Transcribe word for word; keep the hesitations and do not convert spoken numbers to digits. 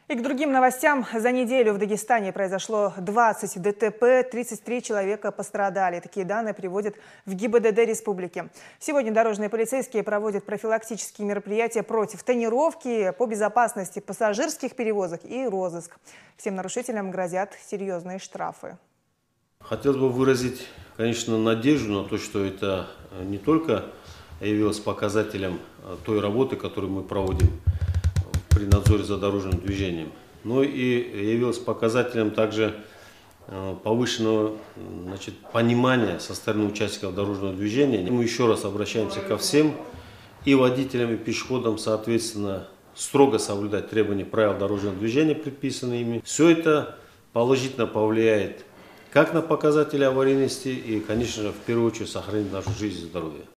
И к другим новостям. За неделю в Дагестане произошло двадцать ДТП, тридцать три человека пострадали. Такие данные приводят в ГИБДД республики. Сегодня дорожные полицейские проводят профилактические мероприятия против тонировки, по безопасности пассажирских перевозок и розыск. Всем нарушителям грозят серьезные штрафы. Хотелось бы выразить, конечно, надежду на то, что это не только явилось показателем той работы, которую мы проводим при надзоре за дорожным движением, но и явилось показателем также повышенного, значит, понимания со стороны участников дорожного движения. Мы еще раз обращаемся ко всем, и водителям, и пешеходам, соответственно, строго соблюдать требования правил дорожного движения, предписанные ими. Все это положительно повлияет как на показатели аварийности и, конечно же, в первую очередь сохранит нашу жизнь и здоровье.